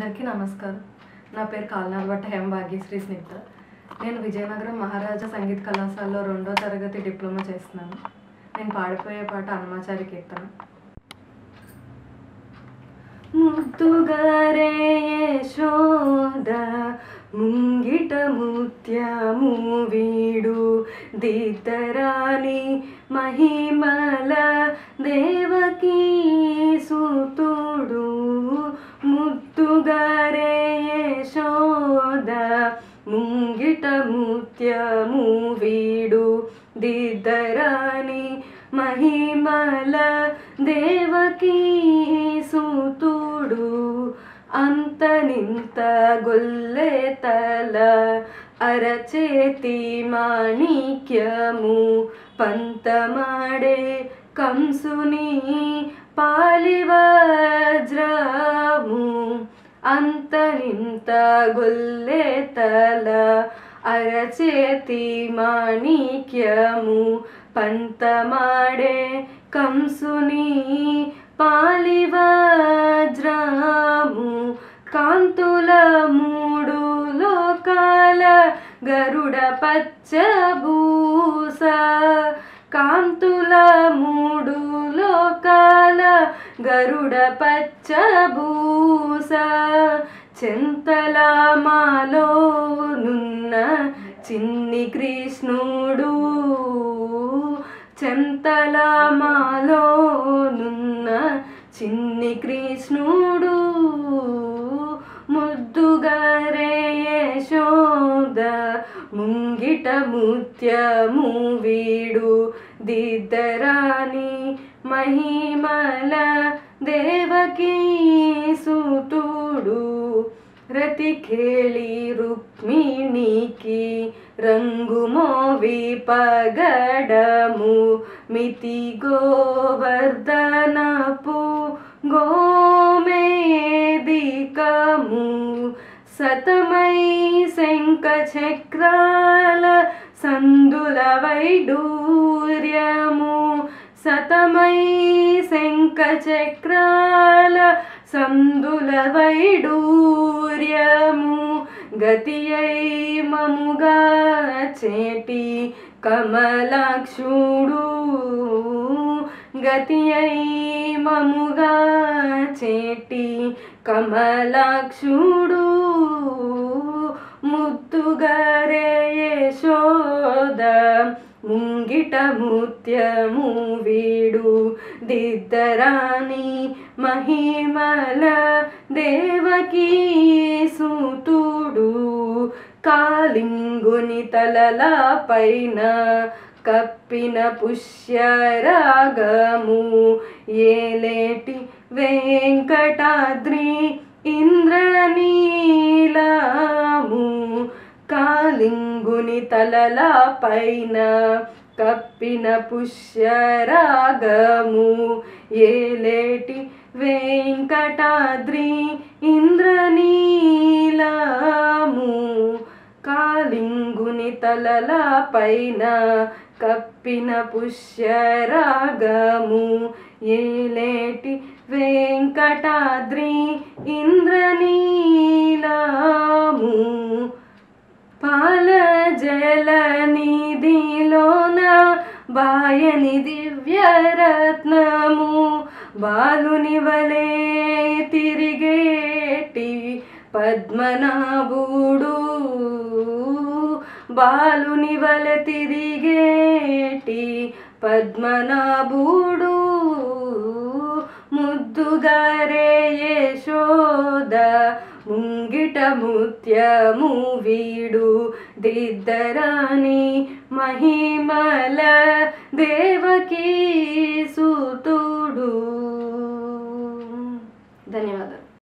అందరికీ నమస్కారం. నా పేరు కాల్నార్వట్ట హేమ భాగ్యశ్రీ స్నిగ్ధ. నేను విజయనగరం మహారాజా సంగీత కళాశాలలో 2వ తరగతి డిప్లొమా చేస్తున్నాను. నేను పాడిపోయే పాట అన్నమాచారి కీర్తన. ముద్దుగారే యశోద ముంగిట ముత్యము వీడు దిద్దరాని మహిమల దేవకీ సుతుడు. ముద్దుగారే యశోద ముంగిట ముత్యము వీడు దిద్దరాని మహిమల దేవకీ సుతుడు. అంతనింత గొల్లె తల అరచేతి మాణిక్యము పంతమాడే కంసుని పాలివజ్రము. అంతనింత గొల్లె తల అరచేతి మాణిక్యము పంతమాడే కంసుని పాలివజ్రము. కాంతుల మూడు లోకాల గరుడ పచ్చబూస. కాంతుల మూడు లోకాల గరుడ పచ్చబూస. చెంతల మాలోనున్న చిన్ని కృష్ణుడు. చెంతల మాలోనున్న చిన్ని కృష్ణుడు. ముద్దుగారే యశోద ముంగిట ముత్యము వీడు దిద్దరాని మహిమల దేవకీ సుతుడు. రతిఖేళి రుక్మిణికి రంగుమోవి పగడము మితి గోవర్ధనపు గోమేదికము. సతమై శంఖ చక్రాల సందుల వైడూర్యము. సతమై శంఖ చక్రాల సందుల వైడూర్యము. గతియై మముగా చేటి కమలాక్షుడు. గతియై మముగా చేటి కమలాక్షుడు. ముద్దుగారే యశోద ముంగిట ముత్యము వీడు దిద్దరాని మహిమల దేవకీ సుతుడు. కాలింగుని తలల పైన కప్పిన పుష్యరాగము ఏలేటి వెంకటాద్రి ఇంద్రనీలము. కాలింగుని తలల పైన కప్పిన పుష్యరాగము ఏలేటి వెంకటాద్రి ఇంద్రనీలము. కాలింగుని తలల పైన కప్పిన పుష్యరాగము ఏలేటి వెంకటాద్రి ఇంద్రనీలము. పాల జల నిధిలోన బాయని దివ్యరత్నము బాలుని వలే తిరిగేటి పద్మనాభుడు. బాలుని వలె తిరిగేటి పద్మనాభుడు. ముద్దుగారే యశోద ముంగిట ముత్యము వీడు దిద్దరాని మహిమల దేవకీ సుతుడు. ధన్యవాదాలు.